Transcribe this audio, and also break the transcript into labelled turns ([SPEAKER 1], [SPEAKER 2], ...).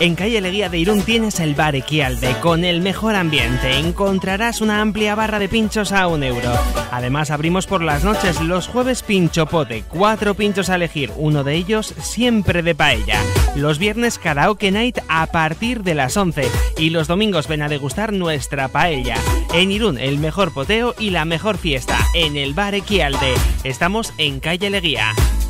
[SPEAKER 1] En calle Leguía de Irún tienes el bar Equialde, con el mejor ambiente. Encontrarás una amplia barra de pinchos a €1. Además abrimos por las noches, los jueves pincho pote, 4 pinchos a elegir, uno de ellos siempre de paella. Los viernes karaoke night a partir de las 11 y los domingos ven a degustar nuestra paella. En Irún el mejor poteo y la mejor fiesta en el bar Equialde. Estamos en calle Leguía.